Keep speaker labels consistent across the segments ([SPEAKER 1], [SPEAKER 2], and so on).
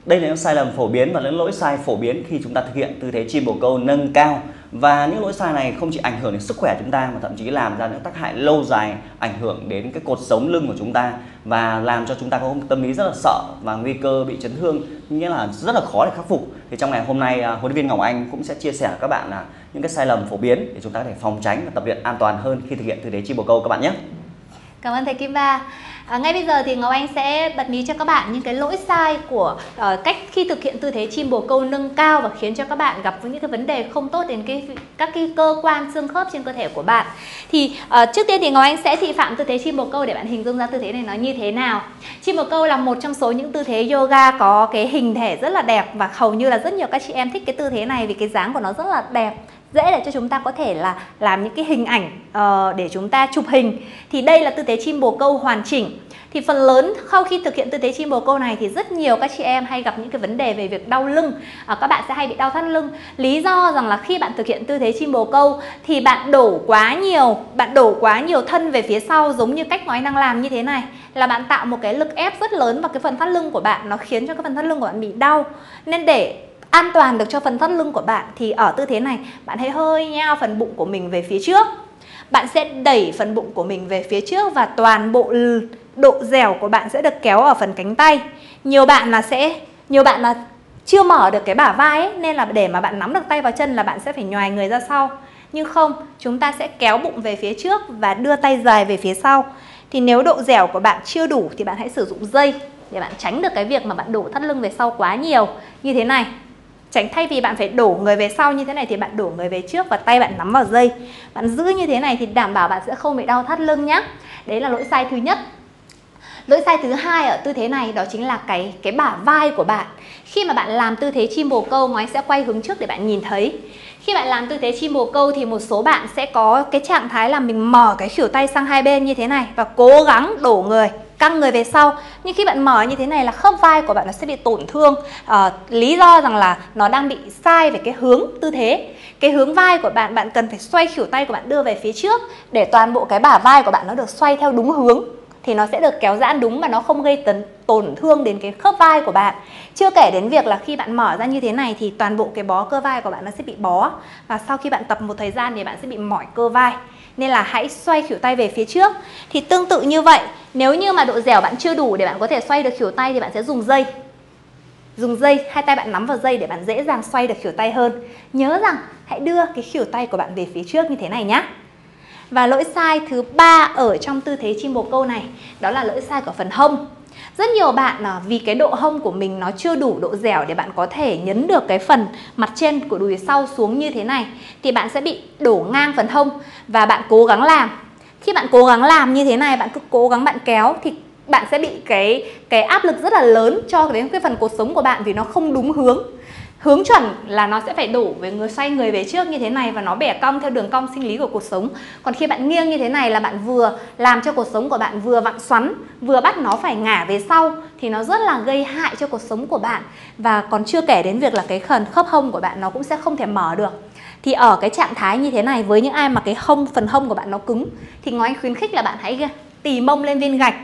[SPEAKER 1] Đây là những sai lầm phổ biến và những lỗi sai phổ biến khi chúng ta thực hiện tư thế chim bồ câu nâng cao. Và những lỗi sai này không chỉ ảnh hưởng đến sức khỏe chúng ta mà thậm chí làm ra những tác hại lâu dài, ảnh hưởng đến cái cột sống lưng của chúng ta và làm cho chúng ta có một tâm lý rất là sợ và nguy cơ bị chấn thương, nghĩa là rất là khó để khắc phục. Thì trong ngày hôm nay huấn luyện viên Ngọc Anh cũng sẽ chia sẻ với các bạn là những cái sai lầm phổ biến để chúng ta có thể phòng tránh và tập luyện an toàn hơn khi thực hiện tư thế chim bồ câu các bạn nhé.
[SPEAKER 2] Cảm ơn thầy Kim Ba. Ngay bây giờ thì Ngọc Anh sẽ bật mí cho các bạn những cái lỗi sai của cách khi thực hiện tư thế chim bồ câu nâng cao và khiến cho các bạn gặp những cái vấn đề không tốt đến các cái cơ quan xương khớp trên cơ thể của bạn. Thì trước tiên thì Ngọc Anh sẽ thị phạm tư thế chim bồ câu để bạn hình dung ra tư thế này nó như thế nào. Chim bồ câu là một trong số những tư thế yoga có cái hình thể rất là đẹp và hầu như là rất nhiều các chị em thích cái tư thế này vì cái dáng của nó rất là đẹp, dễ để cho chúng ta có thể là làm những cái hình ảnh để chúng ta chụp hình. Thì đây là tư thế chim bồ câu hoàn chỉnh. Thì phần lớn sau khi thực hiện tư thế chim bồ câu này thì rất nhiều các chị em hay gặp những cái vấn đề về việc đau lưng. Các bạn sẽ hay bị đau thắt lưng. Lý do rằng là khi bạn thực hiện tư thế chim bồ câu thì bạn đổ quá nhiều thân về phía sau, giống như cách nói đang làm như thế này, là bạn tạo một cái lực ép rất lớn vào cái phần thắt lưng của bạn, nó khiến cho cái phần thắt lưng của bạn bị đau. Nên để an toàn được cho phần thắt lưng của bạn thì ở tư thế này bạn hãy hơi nheo phần bụng của mình về phía trước. Bạn sẽ đẩy phần bụng của mình về phía trước và toàn bộ độ dẻo của bạn sẽ được kéo ở phần cánh tay. Nhiều bạn là chưa mở được cái bả vai ấy, nên là để mà bạn nắm được tay vào chân là bạn sẽ phải nhoài người ra sau. Nhưng không, chúng ta sẽ kéo bụng về phía trước và đưa tay dài về phía sau. Thì nếu độ dẻo của bạn chưa đủ thì bạn hãy sử dụng dây để bạn tránh được cái việc mà bạn đổ thắt lưng về sau quá nhiều như thế này. Thay vì bạn phải đổ người về sau như thế này thì bạn đổ người về trước và tay bạn nắm vào dây. Bạn giữ như thế này thì đảm bảo bạn sẽ không bị đau thắt lưng nhé. Đấy là lỗi sai thứ nhất. Lỗi sai thứ hai ở tư thế này đó chính là cái bả vai của bạn. Khi mà bạn làm tư thế chim bồ câu, Ngọc Anh sẽ quay hướng trước để bạn nhìn thấy. Khi bạn làm tư thế chim bồ câu thì một số bạn sẽ có cái trạng thái là mình mở cái khuỷu tay sang hai bên như thế này và cố gắng đổ người, căng người về sau. Nhưng khi bạn mở như thế này là khớp vai của bạn nó sẽ bị tổn thương. Lý do rằng là nó đang bị sai về cái hướng tư thế. Cái hướng vai của bạn, bạn cần phải xoay khuỷu tay của bạn đưa về phía trước để toàn bộ cái bả vai của bạn nó được xoay theo đúng hướng. Thì nó sẽ được kéo giãn đúng mà nó không gây tổn thương đến cái khớp vai của bạn. Chưa kể đến việc là khi bạn mở ra như thế này thì toàn bộ cái bó cơ vai của bạn nó sẽ bị bó. Và sau khi bạn tập một thời gian thì bạn sẽ bị mỏi cơ vai. Nên là hãy xoay khuỷu tay về phía trước. Thì tương tự như vậy, nếu như mà độ dẻo bạn chưa đủ để bạn có thể xoay được khuỷu tay thì bạn sẽ dùng dây. Dùng dây, hai tay bạn nắm vào dây để bạn dễ dàng xoay được khuỷu tay hơn. Nhớ rằng hãy đưa cái khuỷu tay của bạn về phía trước như thế này nhé. Và lỗi sai thứ ba ở trong tư thế chim bồ câu này đó là lỗi sai của phần hông. Rất nhiều bạn vì cái độ hông của mình nó chưa đủ độ dẻo để bạn có thể nhấn được cái phần mặt trên của đùi sau xuống như thế này thì bạn sẽ bị đổ ngang phần hông và bạn cố gắng làm. Khi bạn cố gắng làm như thế này, bạn cứ cố gắng bạn kéo thì bạn sẽ bị cái áp lực rất là lớn cho đến cái phần cột sống của bạn vì nó không đúng hướng. Hướng chuẩn là nó sẽ phải đổ về người, xoay người về trước như thế này và nó bẻ cong theo đường cong sinh lý của cột sống. Còn khi bạn nghiêng như thế này là bạn vừa làm cho cột sống của bạn vừa vặn xoắn, vừa bắt nó phải ngả về sau thì nó rất là gây hại cho cột sống của bạn. Và còn chưa kể đến việc là cái khớp hông của bạn nó cũng sẽ không thể mở được. Thì ở cái trạng thái như thế này với những ai mà cái phần hông của bạn nó cứng thì Ngọc Anh khuyến khích là bạn hãy tì mông lên viên gạch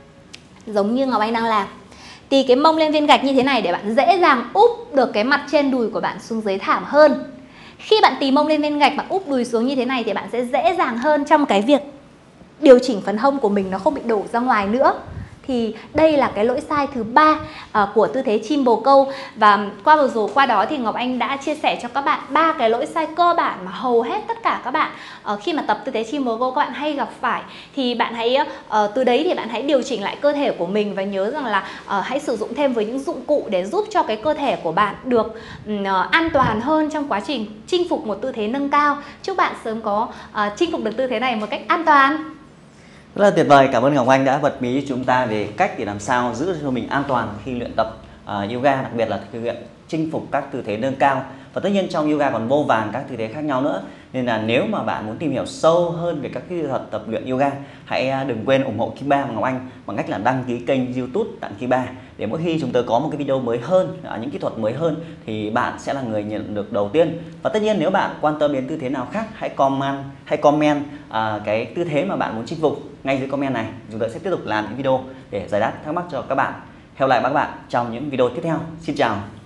[SPEAKER 2] giống như Ngọc Anh đang làm. Tì cái mông lên viên gạch như thế này để bạn dễ dàng úp được cái mặt trên đùi của bạn xuống dưới thảm hơn. Khi bạn tì mông lên viên gạch, bạn úp đùi xuống như thế này thì bạn sẽ dễ dàng hơn trong cái việc điều chỉnh phần hông của mình nó không bị đổ ra ngoài nữa. Thì đây là cái lỗi sai thứ ba của tư thế chim bồ câu. Và qua đó thì Ngọc Anh đã chia sẻ cho các bạn 3 cái lỗi sai cơ bản mà hầu hết tất cả các bạn khi mà tập tư thế chim bồ câu các bạn hay gặp phải. Thì bạn hãy từ đấy thì bạn hãy điều chỉnh lại cơ thể của mình và nhớ rằng là hãy sử dụng thêm với những dụng cụ để giúp cho cái cơ thể của bạn được an toàn hơn trong quá trình chinh phục một tư thế nâng cao. Chúc bạn sớm có chinh phục được tư thế này một cách an toàn.
[SPEAKER 1] Rất là tuyệt vời, cảm ơn Ngọc Anh đã bật mí cho chúng ta về cách để làm sao giữ cho mình an toàn khi luyện tập yoga, đặc biệt là thực hiện chinh phục các tư thế nâng cao. Và tất nhiên trong yoga còn vô vàn các tư thế khác nhau nữa. Nên là nếu mà bạn muốn tìm hiểu sâu hơn về các kỹ thuật tập luyện yoga, hãy đừng quên ủng hộ Kim Ba và Ngọc Anh bằng cách là đăng ký kênh YouTube Đặng Kim Ba để mỗi khi chúng tôi có một cái video mới hơn, những kỹ thuật mới hơn thì bạn sẽ là người nhận được đầu tiên. Và tất nhiên nếu bạn quan tâm đến tư thế nào khác, hãy comment cái tư thế mà bạn muốn chinh phục ngay dưới comment này. Chúng tôi sẽ tiếp tục làm những video để giải đáp thắc mắc cho các bạn. Hẹn gặp lại các bạn trong những video tiếp theo. Xin chào.